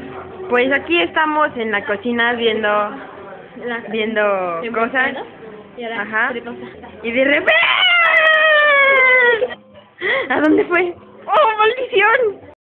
Pues aquí estamos en la cocina viendo cosas. Y ahora, Ajá. ¿qué le pasa? Y de repente... ¿A dónde fue? ¡Oh, maldición!